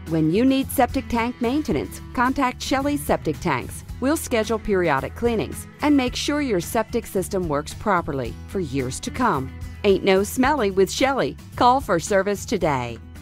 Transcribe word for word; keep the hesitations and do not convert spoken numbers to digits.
When you need septic tank maintenance, contact Shelley Septic Tanks. We'll schedule periodic cleanings and make sure your septic system works properly for years to come. Ain't no smelly with Shelley. Call for service today.